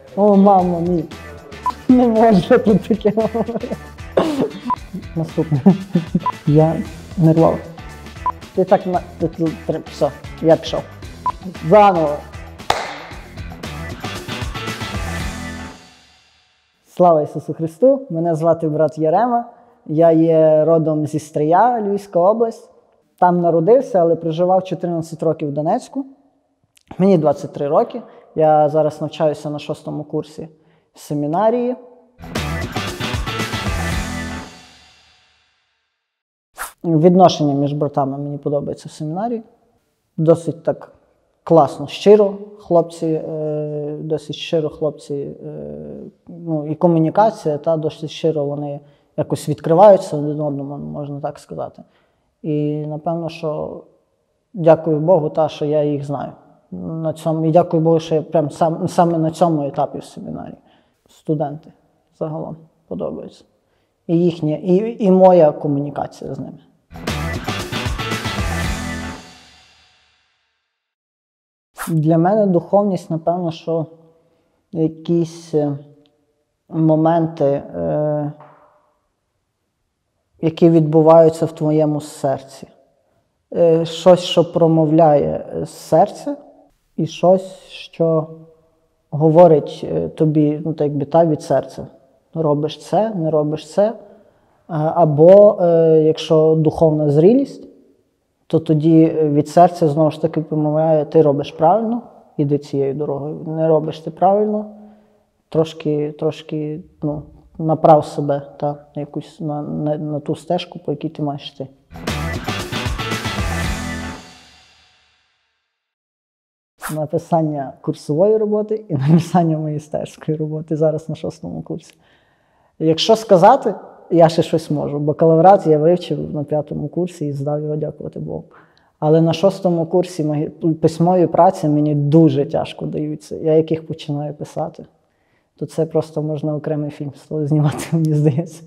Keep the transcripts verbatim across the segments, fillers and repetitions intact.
О, мамо, мій. Не можна тут таке говорити. Наступне. Я нервував. Ти так на... Все, я пішов. Заново. Слава Ісусу Христу! Мене звати брат Ярема. Я є родом зі Стрия, Львівська область. Там народився, але проживав чотирнадцять років в Донецьку. Мені двадцять три роки. Я зараз навчаюся на шостому курсі семінарії. Відношення між братами мені подобається в семінарії. Досить так класно, щиро хлопці, досить щиро хлопці, ну і комунікація, та досить щиро вони якось відкриваються один одному, можна так сказати. І напевно, що дякую Богу, та, що я їх знаю. На цьому, і дякую Богу, що я прям сам, саме на цьому етапі в семінарі. Студенти загалом подобаються. І їхня, і, і моя комунікація з ними. Для мене духовність, напевно, що якісь моменти, е, які відбуваються в твоєму серці. Е, щось, що промовляє серце, і щось, що говорить тобі, ну, так якби, та, від серця. Робиш це, не робиш це. Або, е, якщо духовна зрілість, то тоді від серця, знову ж таки, промовляє, ти робиш правильно, іди цією дорогою. Не робиш ти правильно, трошки, трошки ну, направ себе та, на, якусь, на, на, на ту стежку, по якій ти маєш йти. Написання курсової роботи і написання магістерської роботи зараз на шостому курсі. Якщо сказати, я ще щось можу. Бакалаврат я вивчив на п'ятому курсі і здав його, дякувати Богу. Але на шостому курсі письмові праці мені дуже тяжко даються. Я яких починаю писати, то це просто можна окремий фільм з того знімати, мені здається.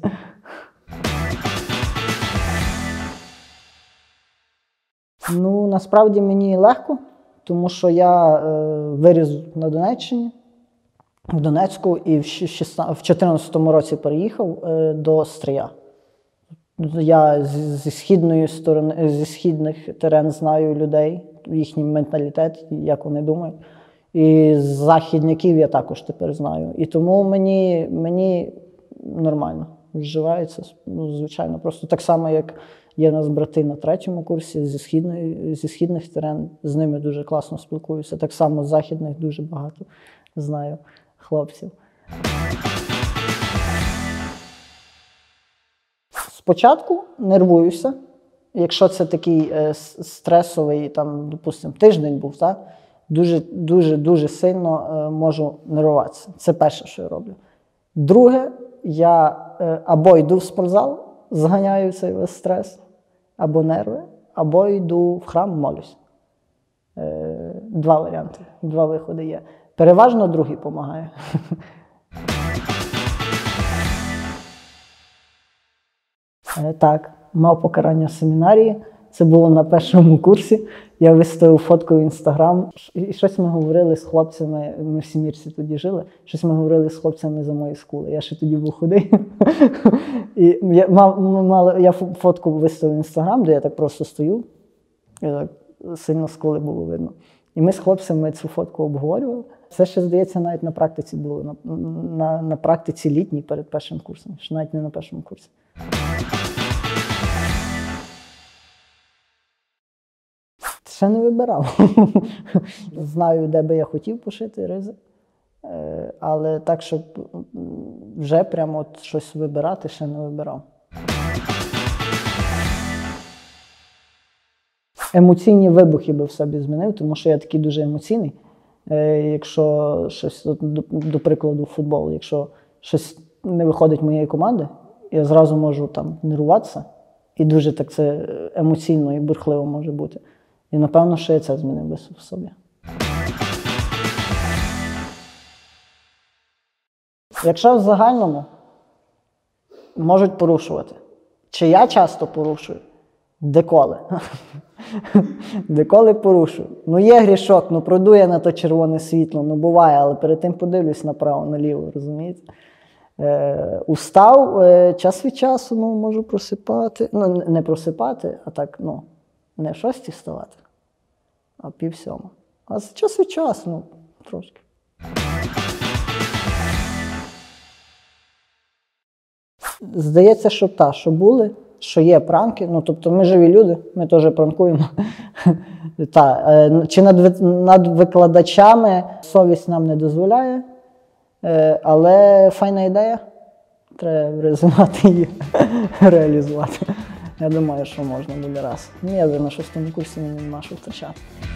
Ну, насправді мені легко, тому що я е, виріс на Донеччині, в Донецьку, і в дві тисячі чотирнадцятому році переїхав е, до Стрия. Я зі східної сторони, зі східних терен знаю людей, їхній менталітет, як вони думають. І з західняків я також тепер знаю. І тому мені, мені нормально вживається, ну, звичайно. Просто так само, як є у нас брати на третьому курсі зі, східної, зі східних терен, з ними дуже класно спілкуюся. Так само з західних дуже багато знаю хлопців. Спочатку нервуюся, якщо це такий е, стресовий, там, допустимо, тиждень був, так? Дуже, дуже, дуже сильно е, можу нервуватися. Це перше, що я роблю. Друге, я е, або йду в спортзал, зганяю цей весь стрес, або нерви, або йду в храм, молюсь. Е, два варіанти, два виходи є. Переважно другий допомагає. Так, мав покарання в семінарії. Це було на першому курсі. Я виставив фотку в Інстаграм. І щось ми говорили з хлопцями, ми в Сімірці тоді жили, щось ми говорили з хлопцями за мої скули. Я ще тоді був худий. І я, мав, мав, я фотку виставив в Інстаграм, де я так просто стою. І так сильно скули було видно. І ми з хлопцями цю фотку обговорювали. Це ще, здається, навіть на практиці було. На, на, на практиці літній перед першим курсом. Ще навіть не на першому курсі. Ще не вибирав. Знаю, де би я хотів пошити ризи. Але так, щоб вже прямо от щось вибирати, ще не вибирав. Емоційні вибухи би в собі змінив, тому що я такий дуже емоційний. Якщо щось, до, до прикладу, футбол, якщо щось не виходить моєї команди, я зразу можу там нервуватися, і дуже так це емоційно і бурхливо може бути. І напевно, що я це змінив би в собі. Якщо в загальному можуть порушувати, чи я часто порушую? Деколи. Деколи порушу. Ну є грішок, ну пройду я на то червоне світло, ну буває, але перед тим подивлюсь направо-наліво, розумієте? Е, устав, е, час від часу, ну, можу просипати, ну, не просипати, а так, ну, не в шостій вставати, а пів сьома. А час від часу, ну, трошки. Здається, що та, що були, що є пранки, ну, тобто ми живі люди, ми теж пранкуємо. Та, е, чи над, над викладачами совість нам не дозволяє, е, але файна ідея, треба реалізувати її, реалізувати. Я думаю, що можна буде раз. Ну, я вже на шостому курсі, нема що втрачати.